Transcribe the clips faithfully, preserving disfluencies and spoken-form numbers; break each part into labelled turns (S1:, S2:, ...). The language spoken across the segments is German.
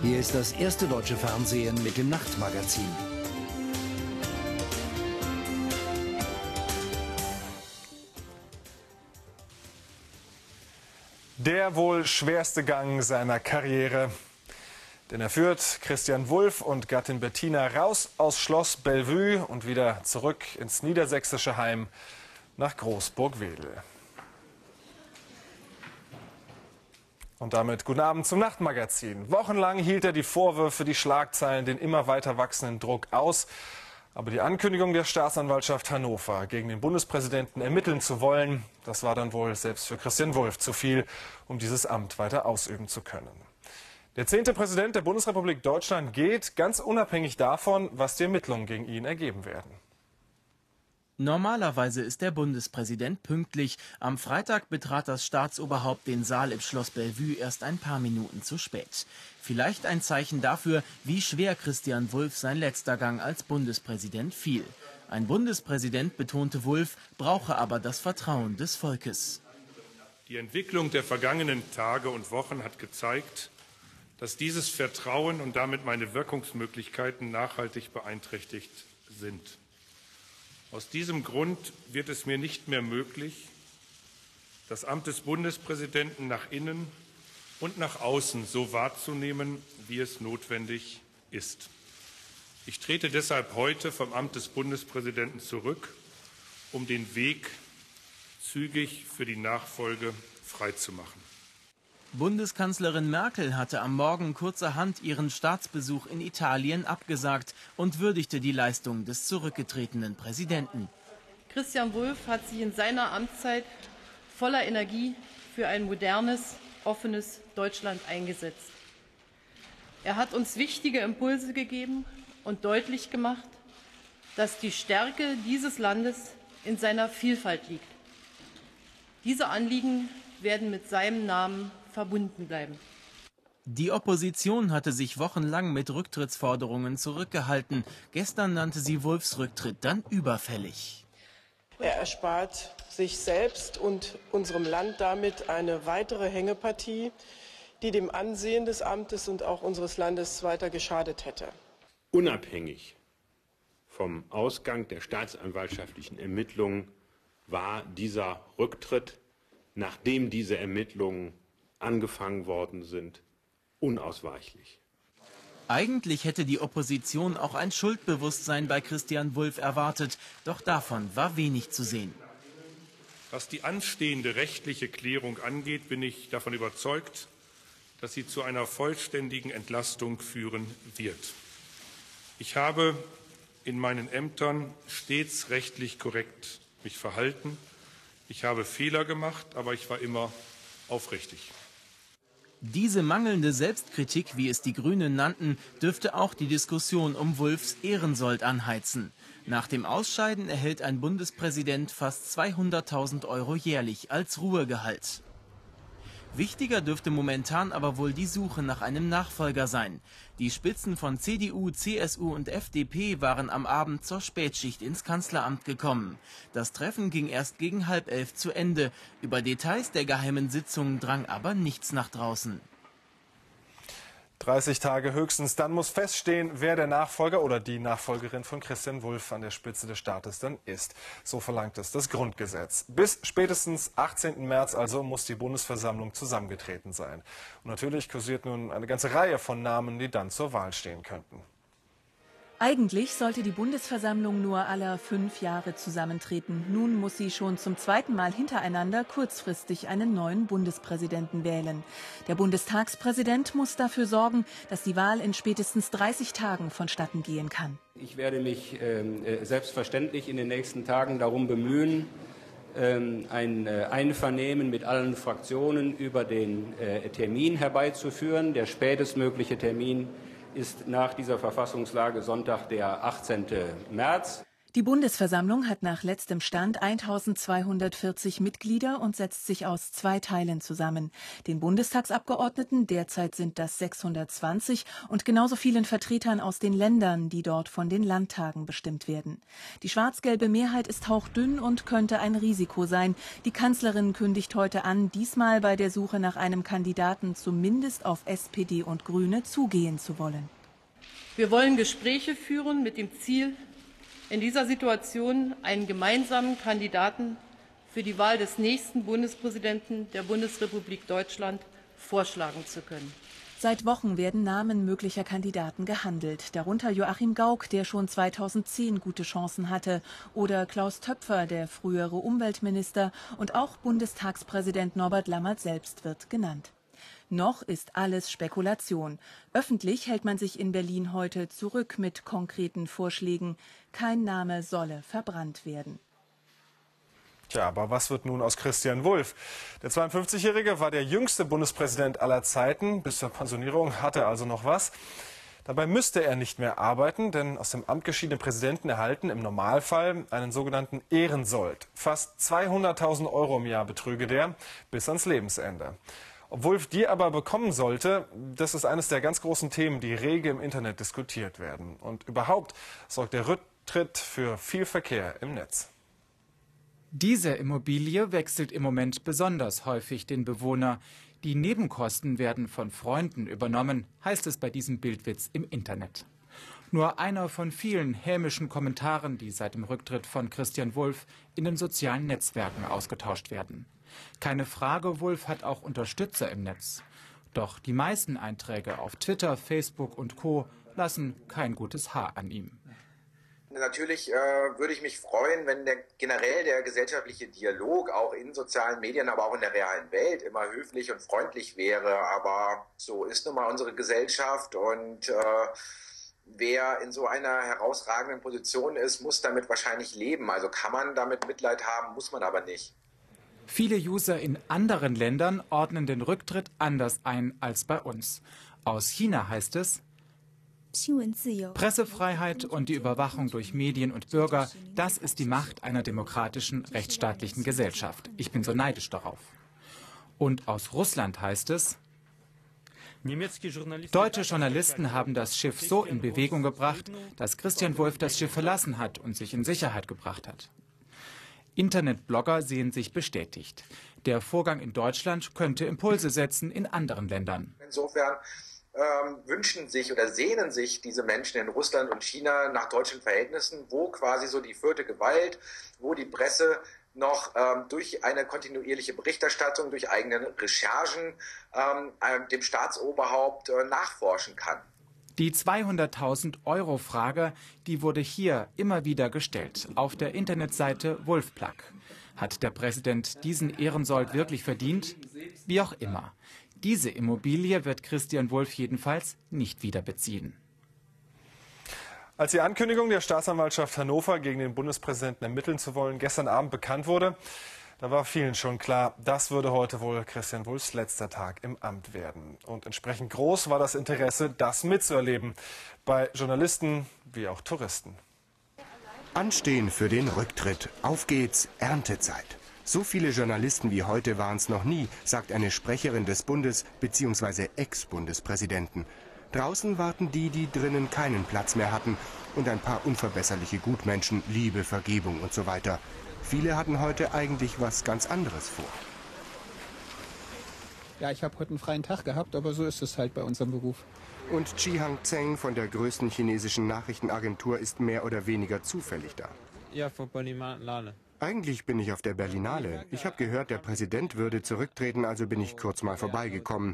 S1: Hier ist das erste deutsche Fernsehen mit dem Nachtmagazin.
S2: Der wohl schwerste Gang seiner Karriere. Denn er führt Christian Wulff und Gattin Bettina raus aus Schloss Bellevue und wieder zurück ins niedersächsische Heim nach Großburg-Wedel. Und damit guten Abend zum Nachtmagazin. Wochenlang hielt er die Vorwürfe, die Schlagzeilen, den immer weiter wachsenden Druck aus. Aber die Ankündigung der Staatsanwaltschaft Hannover, gegen den Bundespräsidenten ermitteln zu wollen, das war dann wohl selbst für Christian Wulff zu viel, um dieses Amt weiter ausüben zu können. Der zehnte Präsident der Bundesrepublik Deutschland geht, ganz unabhängig davon, was die Ermittlungen gegen ihn ergeben werden.
S3: Normalerweise ist der Bundespräsident pünktlich. Am Freitag betrat das Staatsoberhaupt den Saal im Schloss Bellevue erst ein paar Minuten zu spät. Vielleicht ein Zeichen dafür, wie schwer Christian Wulff sein letzter Gang als Bundespräsident fiel. Ein Bundespräsident, betonte Wulff, brauche aber das Vertrauen des Volkes.
S4: Die Entwicklung der vergangenen Tage und Wochen hat gezeigt, dass dieses Vertrauen und damit meine Wirkungsmöglichkeiten nachhaltig beeinträchtigt sind. Aus diesem Grund wird es mir nicht mehr möglich, das Amt des Bundespräsidenten nach innen und nach außen so wahrzunehmen, wie es notwendig ist. Ich trete deshalb heute vom Amt des Bundespräsidenten zurück, um den Weg zügig für die Nachfolge freizumachen.
S3: Bundeskanzlerin Merkel hatte am Morgen kurzerhand ihren Staatsbesuch in Italien abgesagt und würdigte die Leistung des zurückgetretenen Präsidenten.
S5: Christian Wulff hat sich in seiner Amtszeit voller Energie für ein modernes, offenes Deutschland eingesetzt. Er hat uns wichtige Impulse gegeben und deutlich gemacht, dass die Stärke dieses Landes in seiner Vielfalt liegt. Diese Anliegen werden mit seinem Namen verbunden bleiben.
S3: Die Opposition hatte sich wochenlang mit Rücktrittsforderungen zurückgehalten. Gestern nannte sie Wulffs Rücktritt dann überfällig.
S6: Er erspart sich selbst und unserem Land damit eine weitere Hängepartie, die dem Ansehen des Amtes und auch unseres Landes weiter geschadet hätte.
S7: Unabhängig vom Ausgang der staatsanwaltschaftlichen Ermittlungen war dieser Rücktritt, nachdem diese Ermittlungen angefangen worden sind, unausweichlich.
S3: Eigentlich hätte die Opposition auch ein Schuldbewusstsein bei Christian Wulff erwartet, doch davon war wenig zu sehen.
S4: Was die anstehende rechtliche Klärung angeht, bin ich davon überzeugt, dass sie zu einer vollständigen Entlastung führen wird. Ich habe in meinen Ämtern stets rechtlich korrekt mich verhalten. Ich habe Fehler gemacht, aber ich war immer aufrichtig.
S3: Diese mangelnde Selbstkritik, wie es die Grünen nannten, dürfte auch die Diskussion um Wulffs Ehrensold anheizen. Nach dem Ausscheiden erhält ein Bundespräsident fast zweihunderttausend Euro jährlich als Ruhegehalt. Wichtiger dürfte momentan aber wohl die Suche nach einem Nachfolger sein. Die Spitzen von C D U, C S U und F D P waren am Abend zur Spätschicht ins Kanzleramt gekommen. Das Treffen ging erst gegen halb elf zu Ende. Über Details der geheimen Sitzung drang aber nichts nach draußen.
S2: dreißig Tage höchstens, dann muss feststehen, wer der Nachfolger oder die Nachfolgerin von Christian Wulff an der Spitze des Staates dann ist. So verlangt es das Grundgesetz. Bis spätestens achtzehnten März also muss die Bundesversammlung zusammengetreten sein. Und natürlich kursiert nun eine ganze Reihe von Namen, die dann zur Wahl stehen könnten.
S8: Eigentlich sollte die Bundesversammlung nur alle fünf Jahre zusammentreten. Nun muss sie schon zum zweiten Mal hintereinander kurzfristig einen neuen Bundespräsidenten wählen. Der Bundestagspräsident muss dafür sorgen, dass die Wahl in spätestens dreißig Tagen vonstatten gehen kann.
S9: Ich werde mich äh, selbstverständlich in den nächsten Tagen darum bemühen, äh, ein äh, Einvernehmen mit allen Fraktionen über den äh, Termin herbeizuführen. Der spätestmögliche Termin ist nach dieser Verfassungslage Sonntag, der achtzehnte März.
S8: Die Bundesversammlung hat nach letztem Stand eintausendzweihundertvierzig Mitglieder und setzt sich aus zwei Teilen zusammen. Den Bundestagsabgeordneten, derzeit sind das sechshundertzwanzig, und genauso vielen Vertretern aus den Ländern, die dort von den Landtagen bestimmt werden. Die schwarz-gelbe Mehrheit ist hauchdünn und könnte ein Risiko sein. Die Kanzlerin kündigt heute an, diesmal bei der Suche nach einem Kandidaten zumindest auf S P D und Grüne zugehen zu wollen.
S5: Wir wollen Gespräche führen mit dem Ziel, in dieser Situation einen gemeinsamen Kandidaten für die Wahl des nächsten Bundespräsidenten der Bundesrepublik Deutschland vorschlagen zu können.
S8: Seit Wochen werden Namen möglicher Kandidaten gehandelt, darunter Joachim Gauck, der schon zweitausendzehn gute Chancen hatte, oder Klaus Töpfer, der frühere Umweltminister, und auch Bundestagspräsident Norbert Lammert selbst wird genannt. Noch ist alles Spekulation. Öffentlich hält man sich in Berlin heute zurück mit konkreten Vorschlägen. Kein Name solle verbrannt werden.
S2: Tja, aber was wird nun aus Christian Wulff? Der zweiundfünfzigjährige war der jüngste Bundespräsident aller Zeiten. Bis zur Pensionierung hat er also noch was. Dabei müsste er nicht mehr arbeiten, denn aus dem Amt geschiedene Präsidenten erhalten im Normalfall einen sogenannten Ehrensold. Fast zweihunderttausend Euro im Jahr betrüge der bis ans Lebensende. Ob Wulff die aber bekommen sollte, das ist eines der ganz großen Themen, die rege im Internet diskutiert werden. Und überhaupt sorgt der Rücktritt für viel Verkehr im Netz.
S10: Diese Immobilie wechselt im Moment besonders häufig den Bewohner. Die Nebenkosten werden von Freunden übernommen, heißt es bei diesem Bildwitz im Internet. Nur einer von vielen hämischen Kommentaren, die seit dem Rücktritt von Christian Wulff in den sozialen Netzwerken ausgetauscht werden. Keine Frage, Wulff hat auch Unterstützer im Netz. Doch die meisten Einträge auf Twitter, Facebook und Co. lassen kein gutes Haar an ihm.
S11: Natürlich äh, würde ich mich freuen, wenn der, generell der gesellschaftliche Dialog auch in sozialen Medien, aber auch in der realen Welt immer höflich und freundlich wäre. Aber so ist nun mal unsere Gesellschaft, und äh, wer in so einer herausragenden Position ist, muss damit wahrscheinlich leben. Also kann man damit Mitleid haben, muss man aber nicht.
S10: Viele User in anderen Ländern ordnen den Rücktritt anders ein als bei uns. Aus China heißt es: Pressefreiheit und die Überwachung durch Medien und Bürger, das ist die Macht einer demokratischen, rechtsstaatlichen Gesellschaft. Ich bin so neidisch darauf. Und aus Russland heißt es: Deutsche Journalisten haben das Schiff so in Bewegung gebracht, dass Christian Wulff das Schiff verlassen hat und sich in Sicherheit gebracht hat. Internetblogger sehen sich bestätigt. Der Vorgang in Deutschland könnte Impulse setzen in anderen Ländern.
S11: Insofern ähm, wünschen sich oder sehnen sich diese Menschen in Russland und China nach deutschen Verhältnissen, wo quasi so die vierte Gewalt, wo die Presse noch ähm, durch eine kontinuierliche Berichterstattung, durch eigene Recherchen ähm, dem Staatsoberhaupt äh, nachforschen kann.
S10: Die zweihunderttausend Euro Frage, die wurde hier immer wieder gestellt, auf der Internetseite Wulffplug. Hat der Präsident diesen Ehrensold wirklich verdient? Wie auch immer. Diese Immobilie wird Christian Wulff jedenfalls nicht wieder beziehen.
S2: Als die Ankündigung der Staatsanwaltschaft Hannover, gegen den Bundespräsidenten ermitteln zu wollen, gestern Abend bekannt wurde, da war vielen schon klar, das würde heute wohl Christian Wulffs letzter Tag im Amt werden. Und entsprechend groß war das Interesse, das mitzuerleben, bei Journalisten wie auch Touristen.
S12: Anstehen für den Rücktritt. Auf geht's, Erntezeit. So viele Journalisten wie heute waren es noch nie, sagt eine Sprecherin des Bundes bzw. Ex-Bundespräsidenten. Draußen warten die, die drinnen keinen Platz mehr hatten, und ein paar unverbesserliche Gutmenschen, Liebe, Vergebung und so weiter. Viele hatten heute eigentlich was ganz anderes vor.
S13: Ja, ich habe heute einen freien Tag gehabt, aber so ist es halt bei unserem Beruf.
S12: Und Chi-Hang Zheng von der größten chinesischen Nachrichtenagentur ist mehr oder weniger zufällig da.
S14: Ja, von Berlinale.
S12: Eigentlich bin ich auf der Berlinale. Ich habe gehört, der Präsident würde zurücktreten, also bin ich kurz mal vorbeigekommen.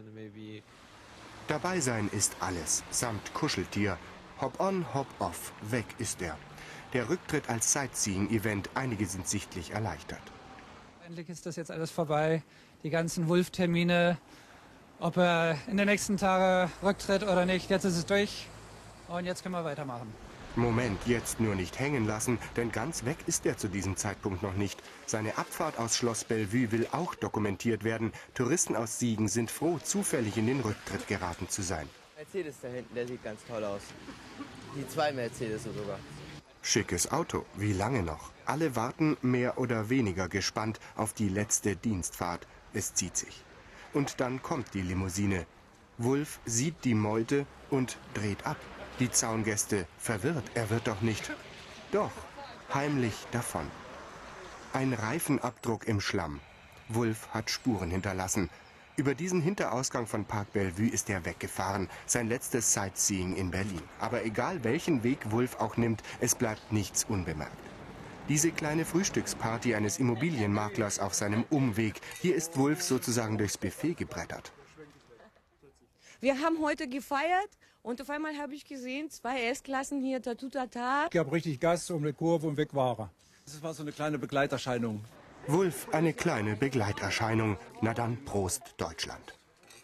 S12: Dabei sein ist alles, samt Kuscheltier. Hop on, hop off, weg ist er. Der Rücktritt als Sightseeing-Event, einige sind sichtlich erleichtert.
S15: Endlich ist das jetzt alles vorbei, die ganzen Wulff-Termine, ob er in den nächsten Tagen rücktritt oder nicht, jetzt ist es durch und jetzt können wir weitermachen.
S12: Moment, jetzt nur nicht hängen lassen, denn ganz weg ist er zu diesem Zeitpunkt noch nicht. Seine Abfahrt aus Schloss Bellevue will auch dokumentiert werden. Touristen aus Siegen sind froh, zufällig in den Rücktritt geraten zu sein.
S16: Mercedes da hinten, der sieht ganz toll aus. Die zwei Mercedes sogar.
S12: Schickes Auto, wie lange noch? Alle warten mehr oder weniger gespannt auf die letzte Dienstfahrt. Es zieht sich. Und dann kommt die Limousine. Wulff sieht die Meute und dreht ab. Die Zaungäste verwirrt, er wird doch nicht. Doch, heimlich davon. Ein Reifenabdruck im Schlamm. Wulff hat Spuren hinterlassen. Über diesen Hinterausgang von Park Bellevue ist er weggefahren. Sein letztes Sightseeing in Berlin. Aber egal welchen Weg Wulff auch nimmt, es bleibt nichts unbemerkt. Diese kleine Frühstücksparty eines Immobilienmaklers auf seinem Umweg. Hier ist Wulff sozusagen durchs Buffet gebrettert.
S16: Wir haben heute gefeiert und auf einmal habe ich gesehen, zwei S-Klassen hier, tatutata.
S13: Ich gab richtig Gas um die Kurve und weg war er.
S17: Das war so eine kleine Begleiterscheinung.
S12: Wulff, eine kleine Begleiterscheinung. Na dann, Prost, Deutschland.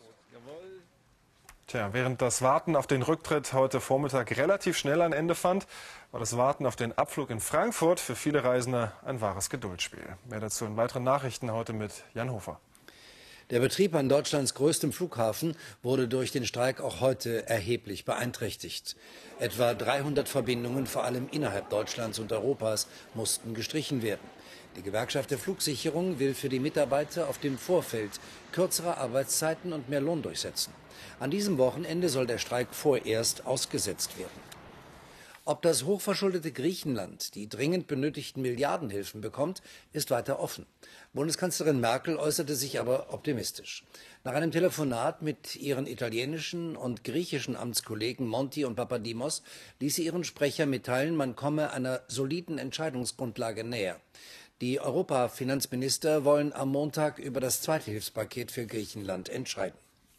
S2: Tja, während das Warten auf den Rücktritt heute Vormittag relativ schnell ein Ende fand, war das Warten auf den Abflug in Frankfurt für viele Reisende ein wahres Geduldsspiel. Mehr dazu in weiteren Nachrichten heute mit Jan Hofer.
S1: Der Betrieb an Deutschlands größtem Flughafen wurde durch den Streik auch heute erheblich beeinträchtigt. Etwa dreihundert Verbindungen, vor allem innerhalb Deutschlands und Europas, mussten gestrichen werden. Die Gewerkschaft der Flugsicherung will für die Mitarbeiter auf dem Vorfeld kürzere Arbeitszeiten und mehr Lohn durchsetzen. An diesem Wochenende soll der Streik vorerst ausgesetzt werden. Ob das hochverschuldete Griechenland die dringend benötigten Milliardenhilfen bekommt, ist weiter offen. Bundeskanzlerin Merkel äußerte sich aber optimistisch. Nach einem Telefonat mit ihren italienischen und griechischen Amtskollegen Monti und Papadimos ließ sie ihren Sprecher mitteilen, man komme einer soliden Entscheidungsgrundlage näher. Die Europafinanzminister wollen am Montag über das zweite Hilfspaket für Griechenland entscheiden.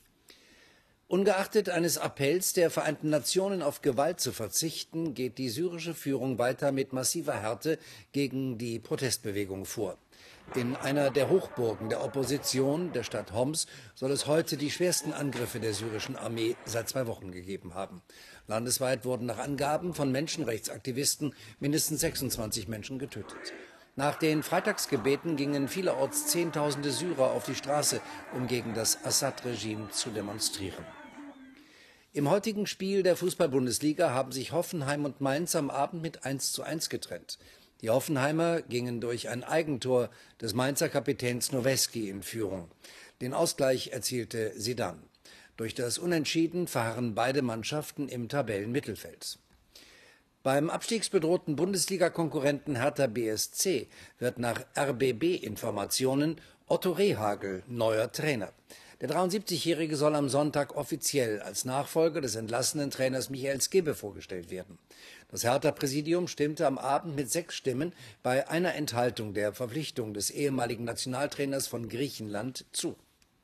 S1: Ungeachtet eines Appells der Vereinten Nationen auf Gewalt zu verzichten, geht die syrische Führung weiter mit massiver Härte gegen die Protestbewegung vor. In einer der Hochburgen der Opposition, der Stadt Homs, soll es heute die schwersten Angriffe der syrischen Armee seit zwei Wochen gegeben haben. Landesweit wurden nach Angaben von Menschenrechtsaktivisten mindestens sechsundzwanzig Menschen getötet. Nach den Freitagsgebeten gingen vielerorts Zehntausende Syrer auf die Straße, um gegen das Assad-Regime zu demonstrieren. Im heutigen Spiel der Fußball-Bundesliga haben sich Hoffenheim und Mainz am Abend mit eins zu eins getrennt. Die Hoffenheimer gingen durch ein Eigentor des Mainzer Kapitäns Noweski in Führung. Den Ausgleich erzielte Zidane. Durch das Unentschieden verharren beide Mannschaften im Tabellenmittelfeld. Beim abstiegsbedrohten Bundesliga-Konkurrenten Hertha B S C wird nach R B B-Informationen Otto Rehhagel neuer Trainer. Der dreiundsiebzigjährige soll am Sonntag offiziell als Nachfolger des entlassenen Trainers Michael Skibbe vorgestellt werden. Das Hertha-Präsidium stimmte am Abend mit sechs Stimmen bei einer Enthaltung der Verpflichtung des ehemaligen Nationaltrainers von Griechenland zu.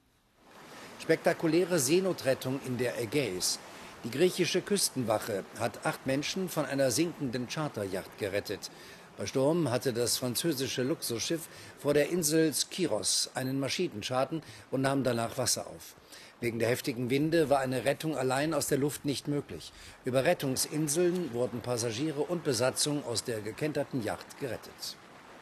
S1: Spektakuläre Seenotrettung in der Ägäis. Die griechische Küstenwache hat acht Menschen von einer sinkenden Charterjacht gerettet. Bei Sturm hatte das französische Luxusschiff vor der Insel Skiros einen Maschinenschaden und nahm danach Wasser auf. Wegen der heftigen Winde war eine Rettung allein aus der Luft nicht möglich. Über Rettungsinseln wurden Passagiere und Besatzung aus der gekenterten Yacht gerettet.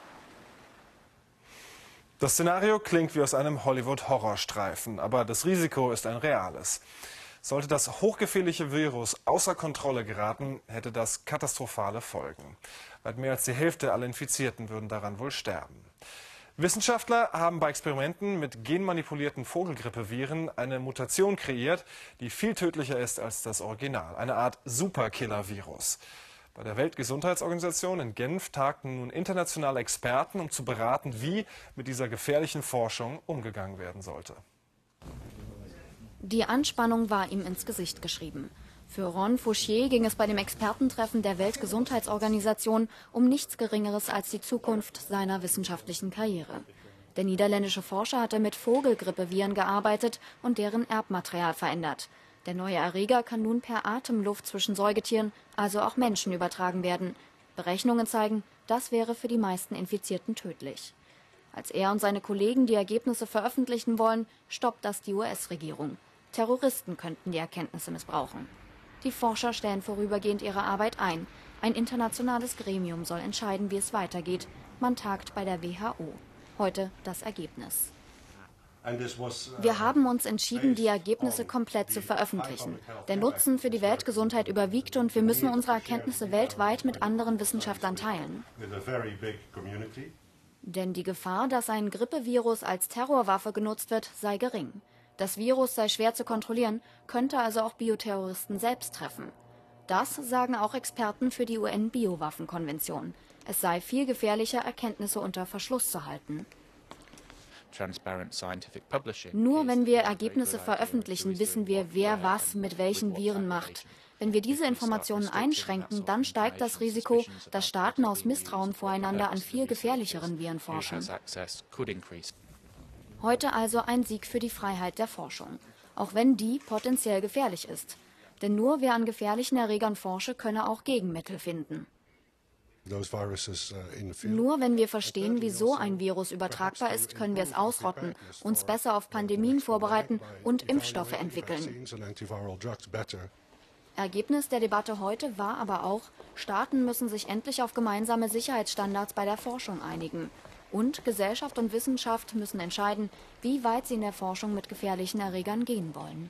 S2: Das Szenario klingt wie aus einem Hollywood-Horrorstreifen, aber das Risiko ist ein reales. Sollte das hochgefährliche Virus außer Kontrolle geraten, hätte das katastrophale Folgen. Weit mehr als die Hälfte aller Infizierten würden daran wohl sterben. Wissenschaftler haben bei Experimenten mit genmanipulierten Vogelgrippeviren eine Mutation kreiert, die viel tödlicher ist als das Original. Eine Art Superkiller-Virus. Bei der Weltgesundheitsorganisation in Genf tagten nun internationale Experten, um zu beraten, wie mit dieser gefährlichen Forschung umgegangen werden sollte.
S18: Die Anspannung war ihm ins Gesicht geschrieben. Für Ron Fouchier ging es bei dem Expertentreffen der Weltgesundheitsorganisation um nichts Geringeres als die Zukunft seiner wissenschaftlichen Karriere. Der niederländische Forscher hatte mit Vogelgrippeviren gearbeitet und deren Erbmaterial verändert. Der neue Erreger kann nun per Atemluft zwischen Säugetieren, also auch Menschen, übertragen werden. Berechnungen zeigen, das wäre für die meisten Infizierten tödlich. Als er und seine Kollegen die Ergebnisse veröffentlichen wollen, stoppt das die U S-Regierung. Terroristen könnten die Erkenntnisse missbrauchen. Die Forscher stellen vorübergehend ihre Arbeit ein. Ein internationales Gremium soll entscheiden, wie es weitergeht. Man tagt bei der W H O. Heute das Ergebnis. Wir haben uns entschieden, die Ergebnisse komplett zu veröffentlichen. Der Nutzen für die Weltgesundheit überwiegt und wir müssen unsere Erkenntnisse weltweit mit anderen Wissenschaftlern teilen. Denn die Gefahr, dass ein Grippevirus als Terrorwaffe genutzt wird, sei gering. Das Virus sei schwer zu kontrollieren, könnte also auch Bioterroristen selbst treffen. Das sagen auch Experten für die U N-Biowaffenkonvention. Es sei viel gefährlicher, Erkenntnisse unter Verschluss zu halten. Nur wenn wir Ergebnisse veröffentlichen, wissen wir, wer was mit welchen Viren macht. Wenn wir diese Informationen einschränken, dann steigt das Risiko, dass Staaten aus Misstrauen voreinander an viel gefährlicheren Viren forschen. Heute also ein Sieg für die Freiheit der Forschung, auch wenn die potenziell gefährlich ist. Denn nur wer an gefährlichen Erregern forsche, könne auch Gegenmittel finden. Nur wenn wir verstehen, wieso ein Virus übertragbar ist, können wir es ausrotten, uns besser auf Pandemien vorbereiten und Impfstoffe entwickeln. Ergebnis der Debatte heute war aber auch, Staaten müssen sich endlich auf gemeinsame Sicherheitsstandards bei der Forschung einigen. Und Gesellschaft und Wissenschaft müssen entscheiden, wie weit sie in der Forschung mit gefährlichen Erregern gehen wollen.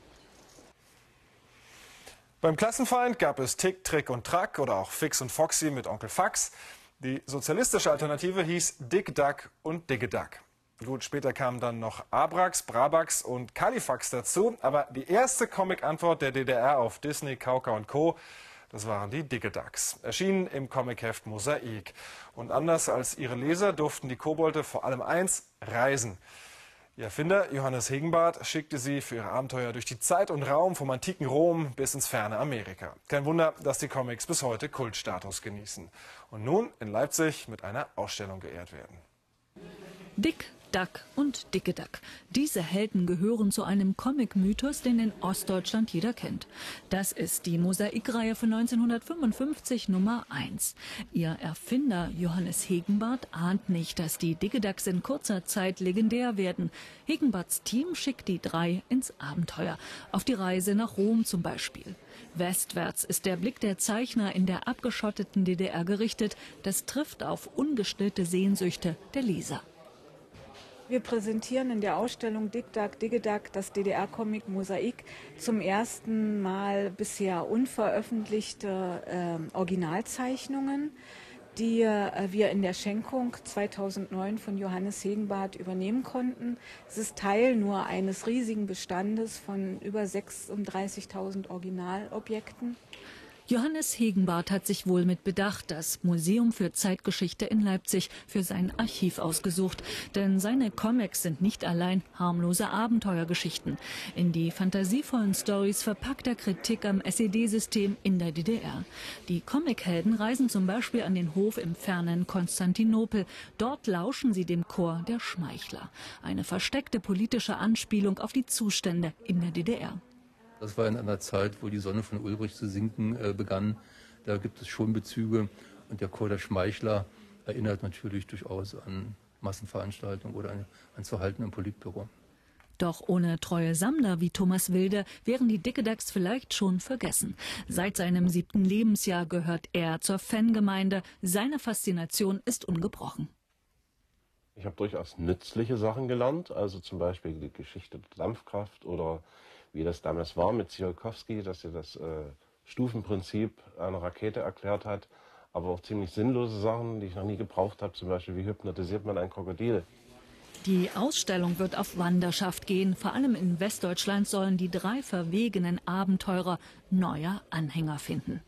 S2: Beim Klassenfeind gab es Tick, Trick und Track oder auch Fix und Foxy mit Onkel Fax. Die sozialistische Alternative hieß Dick Duck und Dicke Duck. Gut, später kamen dann noch Abrax, Brabax und Kalifax dazu. Aber die erste Comic-Antwort der D D R auf Disney, Kauka und Co., das waren die Dicke Ducks. Erschienen im Comicheft Mosaik. Und anders als ihre Leser durften die Kobolde vor allem eins: reisen. Ihr Erfinder Johannes Hegenbarth schickte sie für ihre Abenteuer durch die Zeit und Raum vom antiken Rom bis ins ferne Amerika. Kein Wunder, dass die Comics bis heute Kultstatus genießen. Und nun in Leipzig mit einer Ausstellung geehrt werden.
S19: Dick, Duck und Dicke Duck. Diese Helden gehören zu einem Comic-Mythos, den in Ostdeutschland jeder kennt. Das ist die Mosaikreihe von neunzehnhundertfünfundfünfzig Nummer eins. Ihr Erfinder Johannes Hegenbarth ahnt nicht, dass die Dicke Ducks in kurzer Zeit legendär werden. Hegenbarths Team schickt die drei ins Abenteuer. Auf die Reise nach Rom zum Beispiel. Westwärts ist der Blick der Zeichner in der abgeschotteten D D R gerichtet. Das trifft auf ungestillte Sehnsüchte der Leser.
S20: Wir präsentieren in der Ausstellung Dick Duck, Dicke Duck das D D R-Comic Mosaik zum ersten Mal bisher unveröffentlichte äh, Originalzeichnungen, die äh, wir in der Schenkung zweitausendneun von Johannes Hegenbarth übernehmen konnten. Es ist Teil nur eines riesigen Bestandes von über sechsunddreißigtausend Originalobjekten.
S19: Johannes Hegenbarth hat sich wohl mit Bedacht das Museum für Zeitgeschichte in Leipzig für sein Archiv ausgesucht. Denn seine Comics sind nicht allein harmlose Abenteuergeschichten. In die fantasievollen Stories verpackt er Kritik am S E D-System in der D D R. Die Comichelden reisen zum Beispiel an den Hof im fernen Konstantinopel. Dort lauschen sie dem Chor der Schmeichler. Eine versteckte politische Anspielung auf die Zustände in der D D R.
S21: Das war in einer Zeit, wo die Sonne von Ulbricht zu sinken äh, begann. Da gibt es schon Bezüge. Und der Chor der Schmeichler erinnert natürlich durchaus an Massenveranstaltungen oder an, ans Verhalten im Politbüro.
S19: Doch ohne treue Sammler wie Thomas Wilde wären die Dicke Ducks vielleicht schon vergessen. Seit seinem siebten Lebensjahr gehört er zur Fangemeinde. Seine Faszination ist ungebrochen.
S22: Ich habe durchaus nützliche Sachen gelernt, also zum Beispiel die Geschichte der Dampfkraft oder wie das damals war mit Tsiolkovsky, dass er das äh, Stufenprinzip einer Rakete erklärt hat, aber auch ziemlich sinnlose Sachen, die ich noch nie gebraucht habe, zum Beispiel wie hypnotisiert man ein Krokodil.
S19: Die Ausstellung wird auf Wanderschaft gehen. Vor allem in Westdeutschland sollen die drei verwegenen Abenteurer neue Anhänger finden.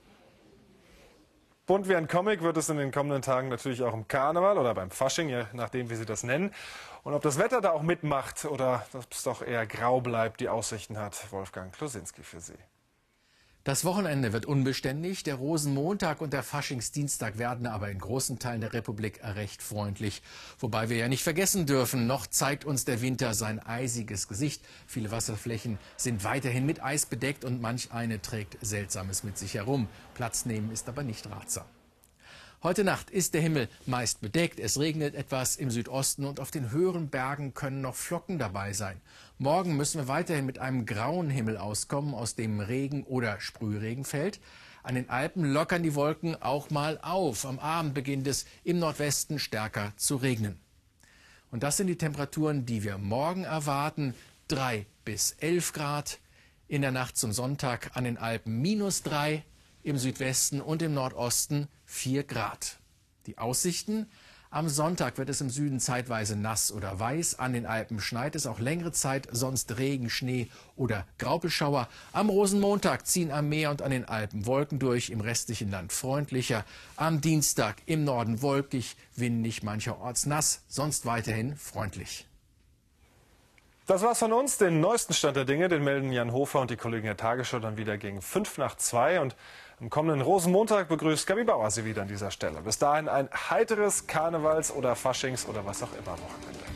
S2: Bunt wie ein Comic wird es in den kommenden Tagen natürlich auch im Karneval oder beim Fasching, je nachdem, wie Sie das nennen. Und ob das Wetter da auch mitmacht oder ob es doch eher grau bleibt, die Aussichten hat Wolfgang Klosinski für Sie.
S23: Das Wochenende wird unbeständig. Der Rosenmontag und der Faschingsdienstag werden aber in großen Teilen der Republik recht freundlich. Wobei wir ja nicht vergessen dürfen, noch zeigt uns der Winter sein eisiges Gesicht. Viele Wasserflächen sind weiterhin mit Eis bedeckt und manch eine trägt Seltsames mit sich herum. Platz nehmen ist aber nicht ratsam. Heute Nacht ist der Himmel meist bedeckt. Es regnet etwas im Südosten und auf den höheren Bergen können noch Flocken dabei sein. Morgen müssen wir weiterhin mit einem grauen Himmel auskommen, aus dem Regen oder Sprühregen fällt. An den Alpen lockern die Wolken auch mal auf. Am Abend beginnt es im Nordwesten stärker zu regnen. Und das sind die Temperaturen, die wir morgen erwarten. drei bis elf Grad. In der Nacht zum Sonntag an den Alpen minus drei, im Südwesten und im Nordosten vier Grad. Die Aussichten: Am Sonntag wird es im Süden zeitweise nass oder weiß. An den Alpen schneit es auch längere Zeit, sonst Regen, Schnee oder Graupelschauer. Am Rosenmontag ziehen am Meer und an den Alpen Wolken durch, im restlichen Land freundlicher. Am Dienstag im Norden wolkig, windig, mancherorts nass, sonst weiterhin freundlich.
S2: Das war's von uns. Den neuesten Stand der Dinge, den melden Jan Hofer und die Kollegen der Tagesschau dann wieder gegen fünf nach zwei. Und am kommenden Rosenmontag begrüßt Gabi Bauer Sie wieder an dieser Stelle. Bis dahin ein heiteres Karnevals- oder Faschings- oder was auch immer Wochenende.